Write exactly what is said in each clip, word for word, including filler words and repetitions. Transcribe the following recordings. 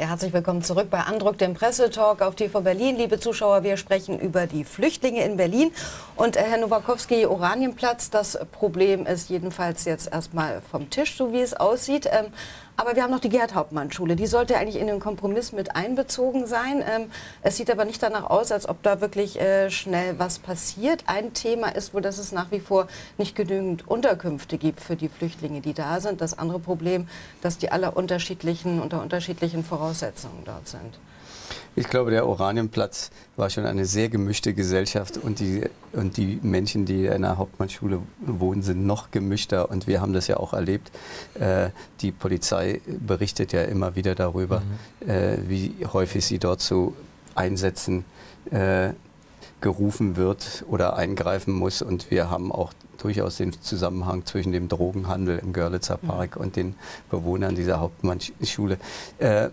Ja, herzlich willkommen zurück bei Andruck, dem Pressetalk auf T V Berlin. Liebe Zuschauer, wir sprechen über die Flüchtlinge in Berlin. Und äh, Herr Nowakowski, Oranienplatz, das Problem ist jedenfalls jetzt erstmal vom Tisch, so wie es aussieht. Ähm, aber wir haben noch die Gerd-Hauptmann-Schule. Die sollte eigentlich in den Kompromiss mit einbezogen sein. Ähm, es sieht aber nicht danach aus, als ob da wirklich äh, schnell was passiert. Ein Thema ist wohl, dass es nach wie vor nicht genügend Unterkünfte gibt für die Flüchtlinge, die da sind. Das andere Problem, dass die alle unterschiedlichen, unter unterschiedlichen Voraussetzungen dort sind. Ich glaube, der Oranienplatz war schon eine sehr gemischte Gesellschaft und die, und die Menschen, die in der Hauptmannschule wohnen, sind noch gemischter und wir haben das ja auch erlebt. Äh, die Polizei berichtet ja immer wieder darüber, mhm. äh, wie häufig sie dort zu Einsätzen äh, gerufen wird oder eingreifen muss und wir haben auch durchaus den Zusammenhang zwischen dem Drogenhandel im Görlitzer Park mhm. und den Bewohnern dieser Hauptmannschule. Äh,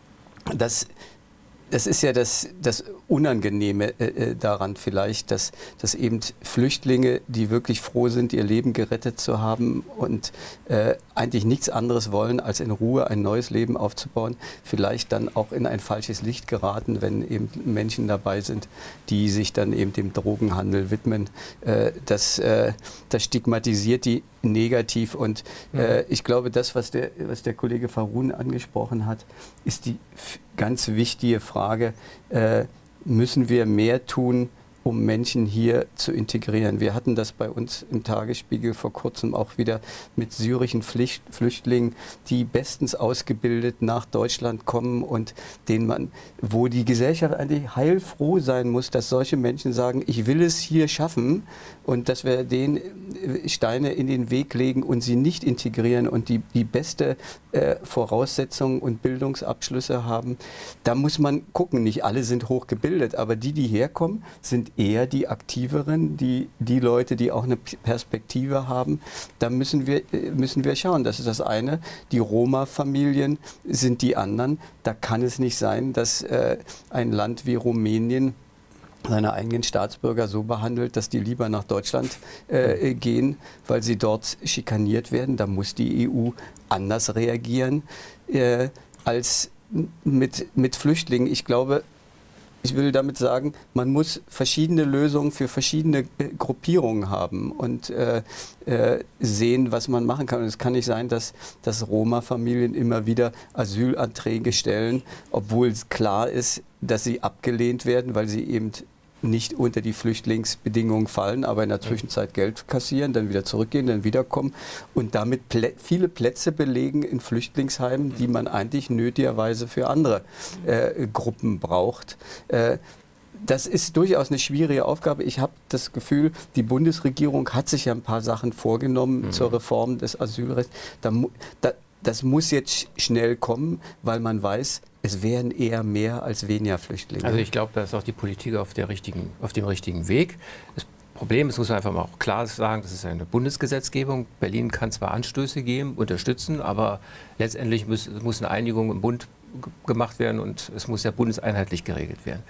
das Das ist ja das, das Unangenehme äh, daran vielleicht, dass, dass eben Flüchtlinge, die wirklich froh sind, ihr Leben gerettet zu haben und äh, eigentlich nichts anderes wollen, als in Ruhe ein neues Leben aufzubauen, vielleicht dann auch in ein falsches Licht geraten, wenn eben Menschen dabei sind, die sich dann eben dem Drogenhandel widmen. Äh, das, äh, das stigmatisiert die negativ und äh, ich glaube, das, was der, was der Kollege Farun angesprochen hat, ist die ganz wichtige Frage, äh, müssen wir mehr tun, um Menschen hier zu integrieren. Wir hatten das bei uns im Tagesspiegel vor kurzem auch wieder mit syrischen Pflicht, Flüchtlingen, die bestens ausgebildet nach Deutschland kommen und denen man, wo die Gesellschaft eigentlich heilfroh sein muss, dass solche Menschen sagen, ich will es hier schaffen und dass wir denen Steine in den Weg legen und sie nicht integrieren und die, die beste äh, Voraussetzungen und Bildungsabschlüsse haben. Da muss man gucken, nicht alle sind hochgebildet, aber die, die herkommen, sind eher die Aktiveren, die, die Leute, die auch eine Perspektive haben. Da müssen wir, müssen wir schauen. Das ist das eine. Die Roma-Familien sind die anderen. Da kann es nicht sein, dass äh, ein Land wie Rumänien seine eigenen Staatsbürger so behandelt, dass die lieber nach Deutschland äh, gehen, weil sie dort schikaniert werden. Da muss die E U anders reagieren äh, als mit, mit Flüchtlingen. Ich glaube, ich will damit sagen, man muss verschiedene Lösungen für verschiedene äh, Gruppierungen haben und äh, äh, sehen, was man machen kann. Und es kann nicht sein, dass, dass Roma-Familien immer wieder Asylanträge stellen, obwohl es klar ist, dass sie abgelehnt werden, weil sie eben nicht unter die Flüchtlingsbedingungen fallen, aber in der Zwischenzeit Geld kassieren, dann wieder zurückgehen, dann wiederkommen und damit Plä viele Plätze belegen in Flüchtlingsheimen, die man eigentlich nötigerweise für andere äh, Gruppen braucht. Äh, Das ist durchaus eine schwierige Aufgabe. Ich habe das Gefühl, die Bundesregierung hat sich ja ein paar Sachen vorgenommen mhm. zur Reform des Asylrechts. Da, da, das muss jetzt schnell kommen, weil man weiß, es wären eher mehr als weniger Flüchtlinge. Also ich glaube, da ist auch die Politik auf, der richtigen, auf dem richtigen Weg. Das Problem ist, muss man einfach mal auch klar sagen, das ist eine Bundesgesetzgebung. Berlin kann zwar Anstöße geben, unterstützen, aber letztendlich muss, muss eine Einigung im Bund gemacht werden und es muss ja bundeseinheitlich geregelt werden.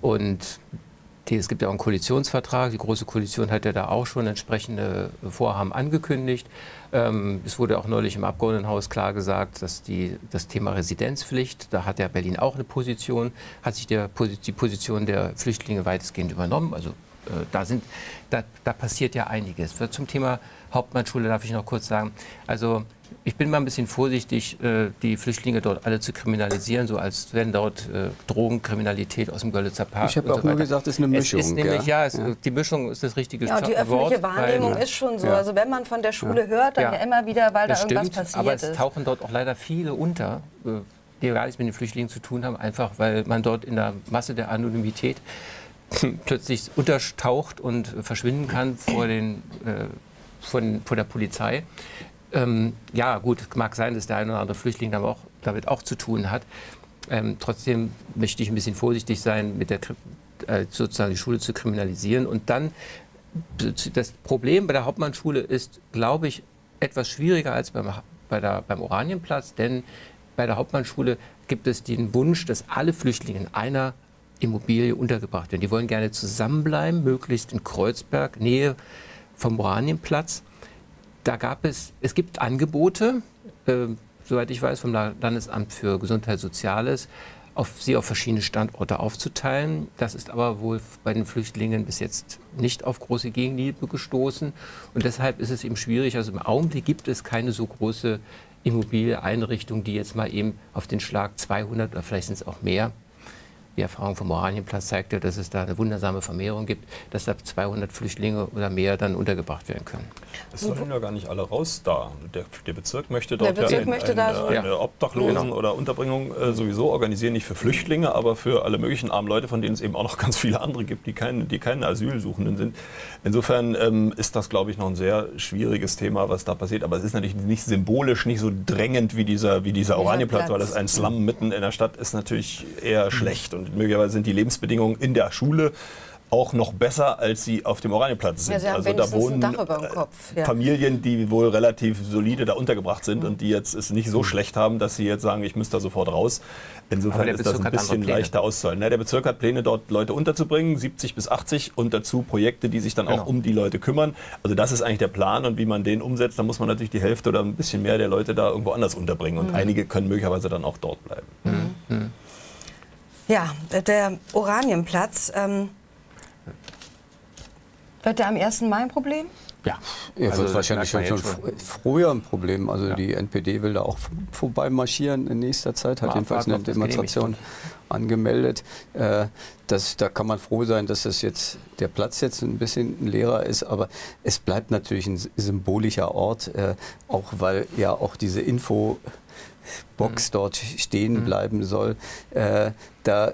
Und die, es gibt ja auch einen Koalitionsvertrag, die Große Koalition hat ja da auch schon entsprechende Vorhaben angekündigt. Ähm, es wurde auch neulich im Abgeordnetenhaus klar gesagt, dass die, das Thema Residenzpflicht, da hat ja Berlin auch eine Position, hat sich der, die Position der Flüchtlinge weitestgehend übernommen. Also äh, da, sind, da, da passiert ja einiges. Zum Thema Hauptmannschule darf ich noch kurz sagen, also ich bin mal ein bisschen vorsichtig, die Flüchtlinge dort alle zu kriminalisieren, so als wenn dort Drogenkriminalität aus dem Görlitzer Park. Ich habe auch so nur gesagt, es ist eine Mischung. Es ist nämlich, ja, es, ja, die Mischung ist das richtige ja, Wort. Die öffentliche Wort, Wahrnehmung weil, ist schon so. Ja. Also wenn man von der Schule ja. hört, dann ja. ja immer wieder, weil das da irgendwas stimmt, passiert aber es ist. tauchen dort auch leider viele unter, die gar nichts mit den Flüchtlingen zu tun haben, einfach weil man dort in der Masse der Anonymität plötzlich untertaucht und verschwinden kann vor, den, äh, von, vor der Polizei. Ähm, ja, gut, mag sein, dass der eine oder andere Flüchtling damit auch, damit auch zu tun hat. Ähm, trotzdem möchte ich ein bisschen vorsichtig sein, mit der, äh, sozusagen die Schule zu kriminalisieren. Und dann, das Problem bei der Hauptmannschule ist, glaube ich, etwas schwieriger als beim, bei der, beim Oranienplatz, denn bei der Hauptmannschule gibt es den Wunsch, dass alle Flüchtlinge in einer Immobilie untergebracht werden. Die wollen gerne zusammenbleiben, möglichst in Kreuzberg, Nähe vom Oranienplatz. Da gab es, es gibt Angebote, äh, soweit ich weiß, vom Landesamt für Gesundheit Soziales, auf sie auf verschiedene Standorte aufzuteilen. Das ist aber wohl bei den Flüchtlingen bis jetzt nicht auf große Gegenliebe gestoßen. Und deshalb ist es eben schwierig. Also im Augenblick gibt es keine so große Immobilieneinrichtung, die jetzt mal eben auf den Schlag zweihundert oder vielleicht sind es auch mehr. Die Erfahrung vom Oranienplatz zeigt ja, dass es da eine wundersame Vermehrung gibt, dass da zweihundert Flüchtlinge oder mehr dann untergebracht werden können. Es sollen ja gar nicht alle raus da. Der, der Bezirk möchte dort der Bezirk ja ein, möchte eine, da so. eine Ja. Obdachlosen- Genau. oder Unterbringung äh, sowieso organisieren, nicht für Flüchtlinge, aber für alle möglichen armen Leute, von denen es eben auch noch ganz viele andere gibt, die keine, die keine Asylsuchenden sind. Insofern ähm, ist das, glaube ich, noch ein sehr schwieriges Thema, was da passiert. Aber es ist natürlich nicht symbolisch, nicht so drängend wie dieser, wie dieser Oranienplatz, weil das ein Slum mitten in der Stadt ist natürlich eher schlecht. Und möglicherweise sind die Lebensbedingungen in der Schule auch noch besser, als sie auf dem Oranienplatz sind. Ja, sie haben also da wenigstens wohnen ein Dach über dem Kopf. Ja. Familien, die wohl relativ solide da untergebracht sind und die jetzt es nicht so schlecht haben, dass sie jetzt sagen, ich müsste da sofort raus. Insofern ist das ein bisschen leichter auszuhalten. Na, der Bezirk hat Pläne, dort Leute unterzubringen, siebzig bis achtzig, und dazu Projekte, die sich dann Genau. auch um die Leute kümmern. Also das ist eigentlich der Plan, und wie man den umsetzt, da muss man natürlich die Hälfte oder ein bisschen mehr der Leute da irgendwo anders unterbringen. Und mhm. einige können möglicherweise dann auch dort bleiben. Mhm. Mhm. Ja, der Oranienplatz, ähm, wird der am ersten Mai ein Problem? Ja, Er also wird wahrscheinlich schon, schon schon. früher ein Problem. Also Ja. die N P D will da auch vorbeimarschieren in nächster Zeit, hat Mal jedenfalls abwarten, eine ob das Demonstration angemeldet. Äh, das, da kann man froh sein, dass das jetzt, der Platz jetzt ein bisschen leerer ist, aber es bleibt natürlich ein symbolischer Ort, äh, auch weil ja auch diese Infobox mhm. dort stehen mhm. bleiben soll. Äh, da,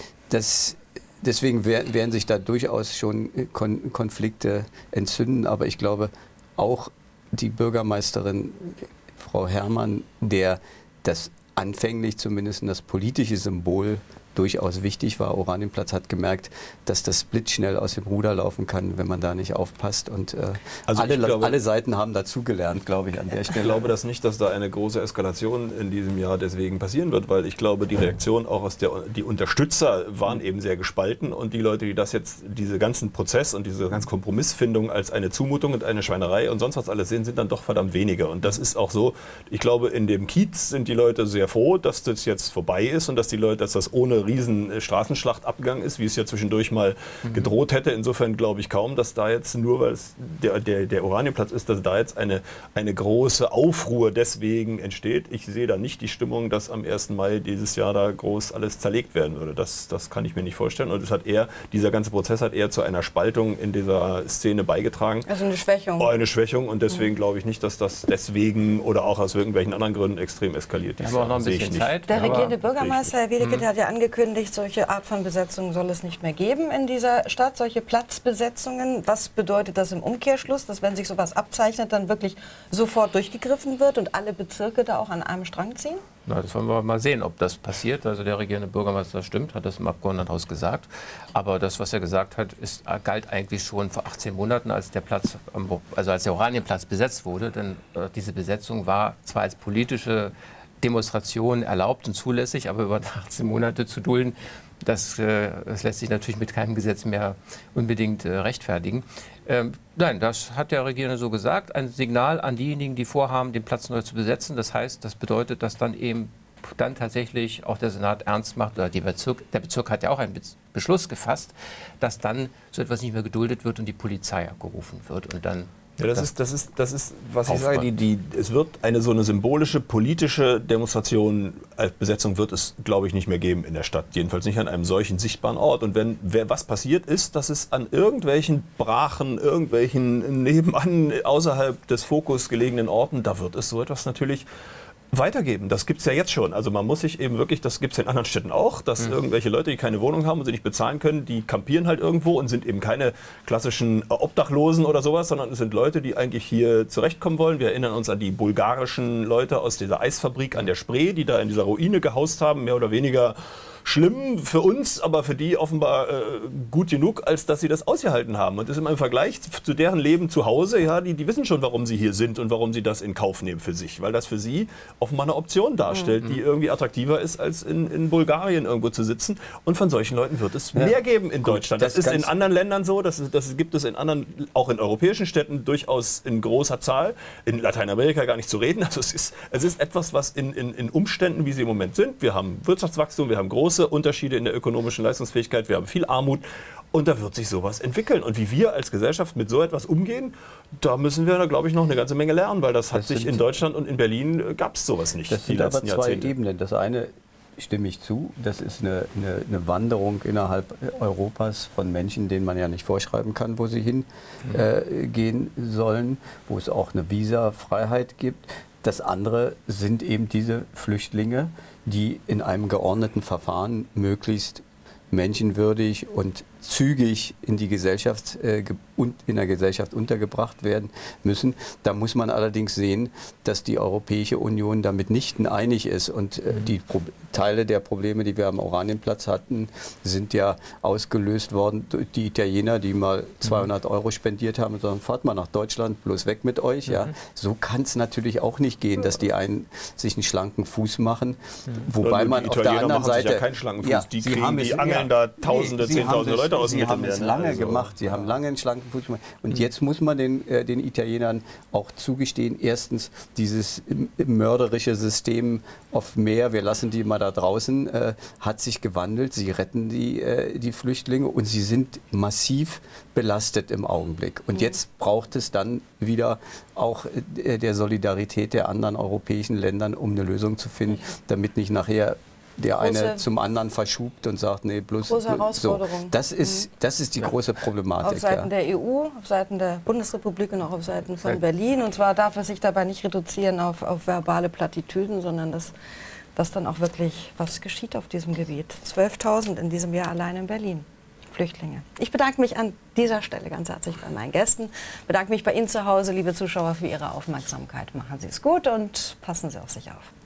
das Deswegen werden sich da durchaus schon Kon Konflikte entzünden. Aber ich glaube, auch die Bürgermeisterin, Frau Herrmann, der das anfänglich zumindest das politische Symbol durchaus wichtig war. Oranienplatz hat gemerkt, dass das blitzschnell aus dem Ruder laufen kann, wenn man da nicht aufpasst. Und äh, also alle, glaube, alle Seiten haben dazugelernt, glaube ich, an der Stelle. Ich glaube das nicht, dass da eine große Eskalation in diesem Jahr deswegen passieren wird, weil ich glaube, die Reaktion auch aus der, die Unterstützer waren eben sehr gespalten, und die Leute, die das jetzt, diese ganzen Prozess und diese ganze Kompromissfindung als eine Zumutung und eine Schweinerei und sonst was alles sehen, sind dann doch verdammt wenige. Und das ist auch so, ich glaube, in dem Kiez sind die Leute sehr froh, dass das jetzt vorbei ist und dass die Leute, dass das ohne riesen Straßenschlacht abgegangen ist, wie es ja zwischendurch mal mhm. gedroht hätte. Insofern glaube ich kaum, dass da jetzt, nur weil es der, der, der Oranienplatz ist, dass da jetzt eine, eine große Aufruhr deswegen entsteht. Ich sehe da nicht die Stimmung, dass am ersten Mai dieses Jahr da groß alles zerlegt werden würde. Das, das kann ich mir nicht vorstellen. Und es hat eher, dieser ganze Prozess hat eher zu einer Spaltung in dieser Szene beigetragen. Also eine Schwächung. Oh, eine Schwächung, und deswegen mhm. glaube ich nicht, dass das deswegen oder auch aus irgendwelchen anderen Gründen extrem eskaliert ist. Wir haben auch noch ein bisschen Zeit. Der regierende Bürgermeister, Herr Wedekind, mhm. hat ja angekündigt, solche Art von Besetzungen soll es nicht mehr geben in dieser Stadt, solche Platzbesetzungen. Was bedeutet das im Umkehrschluss, dass wenn sich sowas abzeichnet, dann wirklich sofort durchgegriffen wird und alle Bezirke da auch an einem Strang ziehen? Na, das wollen wir mal sehen, ob das passiert. Also der regierende Bürgermeister stimmt, hat das im Abgeordnetenhaus gesagt. Aber das, was er gesagt hat, ist, galt eigentlich schon vor achtzehn Monaten, als der Platz, also als der Oranienplatz besetzt wurde. Denn äh, diese Besetzung war zwar als politische Demonstration erlaubt und zulässig, aber über achtzehn Monate zu dulden, das, äh, das lässt sich natürlich mit keinem Gesetz mehr unbedingt äh, rechtfertigen. Ähm, nein, das hat der Regierende so gesagt. Ein Signal an diejenigen, die vorhaben, den Platz neu zu besetzen. Das heißt, das bedeutet, dass dann eben dann tatsächlich auch der Senat ernst macht, oder die Bezirk, der Bezirk hat ja auch einen Be Beschluss gefasst, dass dann so etwas nicht mehr geduldet wird und die Polizei gerufen wird und dann Ja, das, das, ist, das, ist, das ist, was ich sage, die, die, es wird eine so eine symbolische, politische Demonstration als Besetzung wird es, glaube ich, nicht mehr geben in der Stadt. Jedenfalls nicht an einem solchen sichtbaren Ort. Und wenn wer, was passiert ist, dass es an irgendwelchen Brachen, irgendwelchen nebenan, außerhalb des Fokus gelegenen Orten, da wird es so etwas natürlich weitergeben. Das gibt es ja jetzt schon. Also man muss sich eben wirklich, das gibt es in anderen Städten auch, dass mhm. irgendwelche Leute, die keine Wohnung haben und sie nicht bezahlen können, die kampieren halt irgendwo und sind eben keine klassischen Obdachlosen oder sowas, sondern es sind Leute, die eigentlich hier zurechtkommen wollen. Wir erinnern uns an die bulgarischen Leute aus dieser Eisfabrik an der Spree, die da in dieser Ruine gehaust haben, mehr oder weniger schlimm für uns, aber für die offenbar äh, gut genug, als dass sie das ausgehalten haben. Und das ist im Vergleich zu deren Leben zu Hause, ja, die, die wissen schon, warum sie hier sind und warum sie das in Kauf nehmen für sich. Weil das für sie offenbar eine Option darstellt, mhm. die irgendwie attraktiver ist, als in, in Bulgarien irgendwo zu sitzen. Und von solchen Leuten wird es ja. mehr geben in Gut, Deutschland. Das, das ist in anderen Ländern so, das, ist, das gibt es in anderen, auch in europäischen Städten durchaus in großer Zahl. In Lateinamerika gar nicht zu reden. Also es ist, es ist etwas, was in, in, in Umständen, wie sie im Moment sind, wir haben Wirtschaftswachstum, wir haben große Unterschiede in der ökonomischen Leistungsfähigkeit, wir haben viel Armut. Und da wird sich sowas entwickeln. Und wie wir als Gesellschaft mit so etwas umgehen, da müssen wir, glaube ich, noch eine ganze Menge lernen, weil das hat das sich in Deutschland und in Berlin gab es sowas nicht. Das sind aber zwei Jahrzehnte. Ebenen. Das eine stimme ich zu, das ist eine, eine, eine Wanderung innerhalb Europas von Menschen, denen man ja nicht vorschreiben kann, wo sie hingehen äh, sollen, wo es auch eine Visafreiheit gibt. Das andere sind eben diese Flüchtlinge, die in einem geordneten Verfahren möglichst menschenwürdig und zügig in die Gesellschaft äh, und in der Gesellschaft untergebracht werden müssen. Da muss man allerdings sehen, dass die Europäische Union damit nicht einig ist und äh, die Pro Teile der Probleme, die wir am Oranienplatz hatten, sind ja ausgelöst worden durch die Italiener, die mal zweihundert Euro spendiert haben und sagen, fahrt mal nach Deutschland, bloß weg mit euch. Ja. So kann es natürlich auch nicht gehen, dass die einen sich einen schlanken Fuß machen, wobei man auf der anderen Seite sich ja keinen schlanken Fuß, ja, die kriegen, die angeln ja, da Tausende, nee, Zehntausende Leute aus dem Sie haben es lange also. gemacht, Sie haben lange einen schlanken Fuß gemacht. Und jetzt muss man den, äh, den Italienern auch zugestehen, erstens dieses mörderische System auf Meer, wir lassen die mal da draußen, äh, hat sich gewandelt. Sie retten die, äh, die Flüchtlinge und sie sind massiv belastet im Augenblick. Und jetzt braucht es dann wieder auch äh, der Solidarität der anderen europäischen Ländern, um eine Lösung zu finden, damit nicht nachher der große, eine zum anderen verschubt und sagt, nee, bloß, große Herausforderung. So. Das ist, das ist die ja. große Problematik. Auf Seiten ja. der E U, auf Seiten der Bundesrepublik und auch auf Seiten von ja. Berlin. Und zwar darf es sich dabei nicht reduzieren auf, auf verbale Plattitüden, sondern dass, dass dann auch wirklich was geschieht auf diesem Gebiet. zwölftausend in diesem Jahr allein in Berlin. Flüchtlinge. Ich bedanke mich an dieser Stelle ganz herzlich bei meinen Gästen. Bedanke mich bei Ihnen zu Hause, liebe Zuschauer, für Ihre Aufmerksamkeit. Machen Sie es gut und passen Sie auf sich auf.